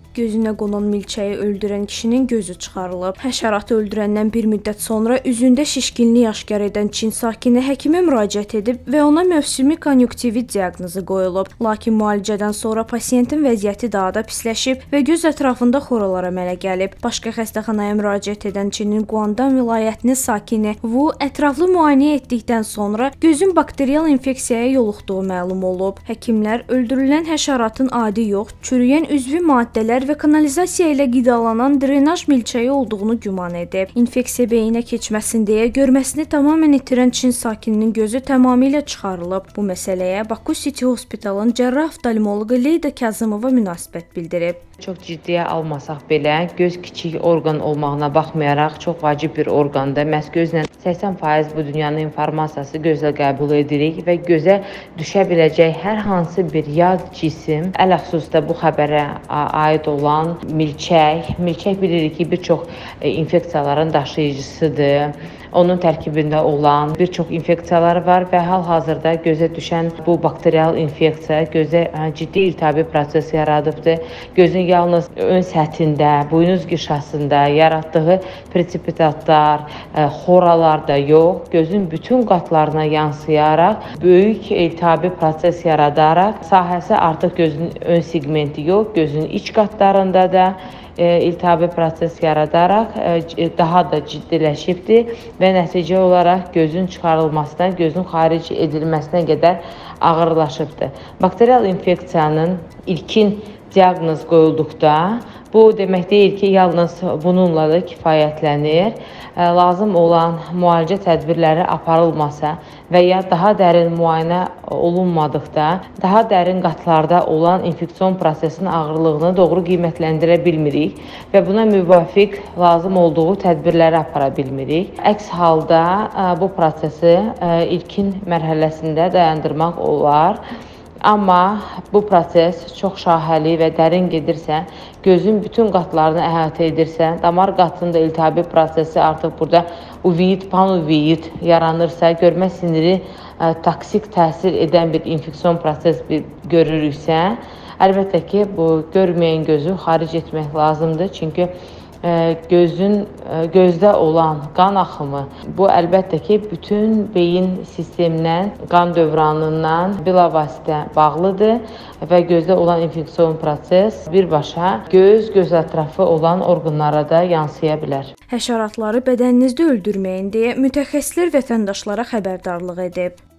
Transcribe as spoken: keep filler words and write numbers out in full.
Gözünə qonan milçəyi öldürən kişinin gözü çıxarılıb. Həşəratı öldürəndən bir müddət sonra üzündə şişkinlik aşkar edən Çin sakini həkimə müraciət edib və ona mövsümi konjunktivit diaqnozu qoyulub. Lakin müalicədən sonra pasiyentin vəziyyəti daha da pisləşib və göz ətrafında xoralar əmələ gəlib. Başqa xəstəxanaya müraciət edən Çinin Guangdong vilayətinin sakini Wu ətraflı müayinə etdikdən sonra gözün bakterial infeksiyaya yoluxduğu məlum olub. Həkimlər öldürülən həşəratın adi yox, çürüyən üzvi maddələr və kanalizasiya ilə qidalanan drenaj milçəyi olduğunu güman edib. İnfeksiya beyinə keçməsin deyə görməsini tamamilə itirən Çin sakininin gözü tamamilə çıxarılıb. Bu məsələyə Baku City Hospitalın cərrah oftalmoloqu Leyda Kazımova münasibət bildirib. Çox ciddiyə almasaq belə, göz kiçik orqan olmağına baxmayaraq çox vacib bir orqandır. Məhz gözlə səksən faiz bu dünyanın informasiyası gözlə qəbul edirik və gözə düşə biləcək hər hansı bir yad cisim, ələxüsusda bu xəbərə aid olan milçək, milçək bilirik ki, bir çox infeksiyaların daşıyıcısıdır. Onun tərkibində olan bir çox infeksiyalar var və hal-hazırda gözə düşən bu bakterial infeksiya gözə ciddi iltihabi proses yaradıbdır. Gözün yalnız ön səthində, buynuz qişasında yaratdığı presipitatlar, xoralarda yox, gözün bütün qatlarına yansıyaraq, böyük iltihabi proses yaradaraq, sahəsi artıq gözün ön segmenti yox, gözün iç qatlarında da iltihabi proses yaradaraq daha da ciddiləşibdir və nəticə olaraq gözün çıxarılmasına, gözün xaric edilməsinə qədər ağırlaşıbdır. Bakterial infeksiyanın ilkin diaqnoz qoyulduqda, bu demək deyil ki, yalnız bununla da kifayətlənir. Lazım olan müalicə tədbirləri aparılmasa və ya daha dərin müayinə olunmadıqda, daha dərin qatlarda olan infeksion prosesinin ağırlığını doğru qiymətləndirə bilmirik və buna müvafiq lazım olduğu tədbirləri apara bilmirik. Əks halda bu prosesi ilkin mərhələsində dayandırmaq olar. Amma bu proses çox şahəli və dərin gedirsə, gözün bütün qatlarını əhatə edirsə, damar qatında iltihabi prosesi artıq burada uveit, panuveit yaranırsa, görmə siniri toksik təsir edən bir infeksion proses görürüksə, əlbəttə ki, bu görməyən gözü xaric etmək lazımdır. Çünki gözün gözdə olan qan axımı bu əlbəttə ki, bütün beyin sisteminə, qan dövranından bilavasitə bağlıdır və gözdə olan infeksion proses birbaşa göz, göz ətrafı olan orqanlara da yansıya bilər. Həşəratları bədəninizdə öldürməyin deyə mütəxəssislər vətəndaşlara xəbərdarlıq edib.